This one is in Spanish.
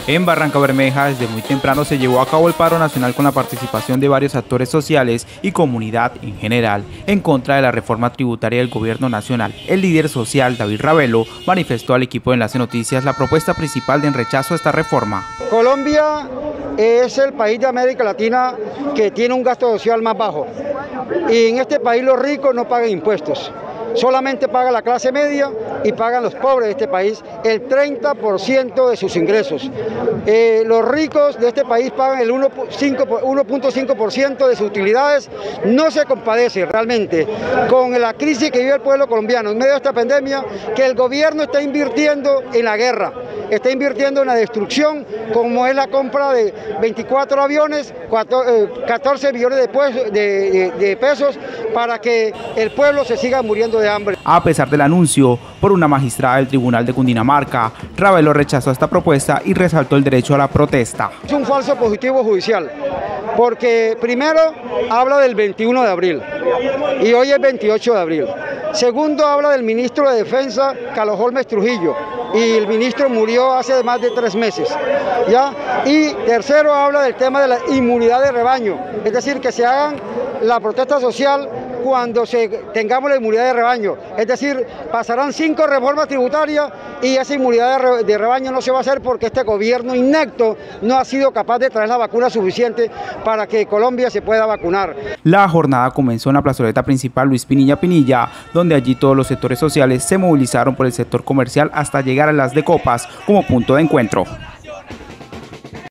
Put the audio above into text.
En Barrancabermeja, desde muy temprano se llevó a cabo el paro nacional con la participación de varios actores sociales y comunidad en general, en contra de la reforma tributaria del gobierno nacional. El líder social, David Ravelo, manifestó al equipo de Enlace Noticias la propuesta principal en rechazo a esta reforma. Colombia es el país de América Latina que tiene un gasto social más bajo. Y en este país los ricos no pagan impuestos. Solamente paga la clase media y pagan los pobres de este país el 30% de sus ingresos. Los ricos de este país pagan el 1.5% de sus utilidades. No se compadece realmente con la crisis que vive el pueblo colombiano en medio de esta pandemia, que el gobierno está invirtiendo en la guerra, está invirtiendo en la destrucción, como es la compra de 24 aviones, 14 billones de pesos para que el pueblo se siga muriendo de hambre. A pesar del anuncio por una magistrada del Tribunal de Cundinamarca, Ravelo rechazó esta propuesta y resaltó el derecho a la protesta. Es un falso positivo judicial, porque primero habla del 21 de abril y hoy es 28 de abril. Segundo, habla del ministro de Defensa, Carlos Holmes Trujillo, y el ministro murió hace más de 3 meses, ¿ya? Y tercero, habla del tema de la inmunidad de rebaño, es decir, que se hagan la protesta social cuando tengamos la inmunidad de rebaño, es decir, pasarán 5 reformas tributarias y esa inmunidad de rebaño no se va a hacer porque este gobierno inepto no ha sido capaz de traer la vacuna suficiente para que Colombia se pueda vacunar. La jornada comenzó en la plazoleta principal Luis Pinilla, donde allí todos los sectores sociales se movilizaron por el sector comercial hasta llegar a las de Copas como punto de encuentro.